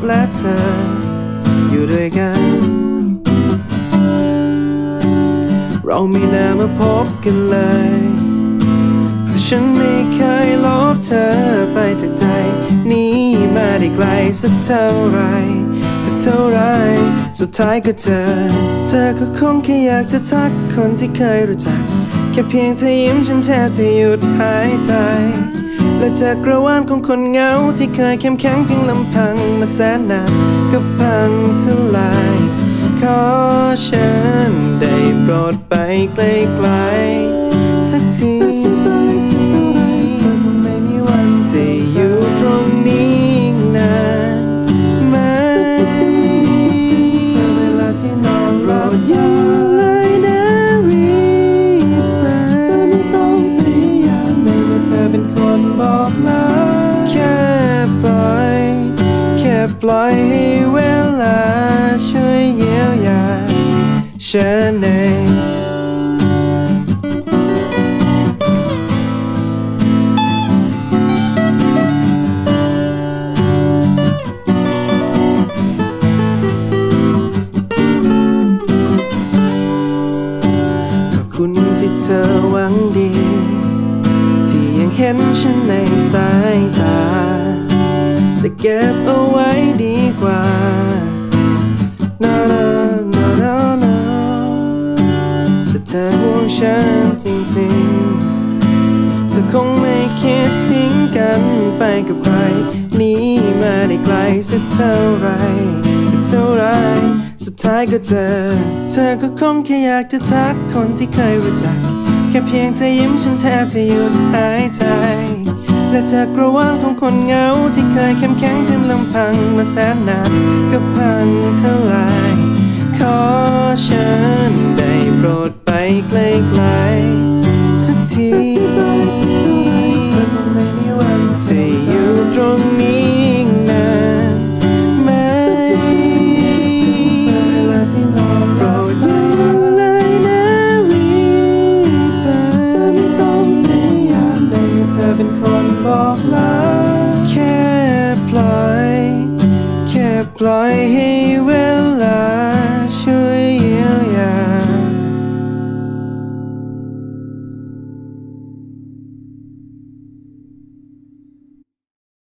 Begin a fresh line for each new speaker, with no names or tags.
และเธออยู่ด้วยกันเราไม่น่ามาพบกันเลยเพราะฉันไม่เคยลบเธอไปจากใจนี้มาได้ไกลสักเท่าไรสักเท่าไรสุดท้ายก็เจอเธอก็คงแค่อยากจะทักคนที่เคยรู้จักแค่เพียงเธอยิ้มฉันแทบจะหยุดหายใจและจากกระวานของคนเหงาที่เคยเข้มแข็งเพียงลำพังมาแสนนานก็พังทลายขอฉันได้โปรดไปไกลๆสักทีเธอคงไม่มีวันจะอยู่ตรงนี้นานไหมเธอเวลาที่นอนหลับอยู่เลยนะรีบไปเธอไม่ต้องพยายามในเมื่อเธอเป็นคนบอกลาแค่ปล่อยให้เวลาช่วยเยียวยาฉันเองขอบคุณที่เธอหวังดีที่ยังเห็นฉันในสายตาจะเก็บเอาไว้ดีกว่าถ้าเธอห่วงฉันจริงๆเธอคงไม่คิดทิ้งกันไปกับใครหนีมาได้ไกลสักเท่าไรสุดท้ายก็เจอเธอก็คงแค่อยากจะทักคนที่เคยรู้จักแค่เพียงเธอยิ้มฉันแทบจะหยุดหายใจและจากกระวานของคนเหงาที่เคยเข้มแข็งเพียงลำพังมาแสนนานก็พังทลายขอฉันได้โปรดไปไกลๆสักทีเธอคงไม่มีวันจะอยู่ตรงนี้นานไหมเวลาที่นอนโปรดอยู่เลยนะรีบไปเธอไม่ต้องพยายามได้เมื่อเธอเป็นคนบอกลาแค่ปล่อยให้